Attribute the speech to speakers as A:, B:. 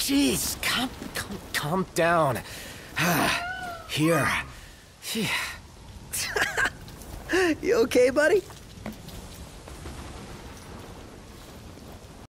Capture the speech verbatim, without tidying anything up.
A: Jeez, calm, calm, calm down. Here.
B: You okay, buddy?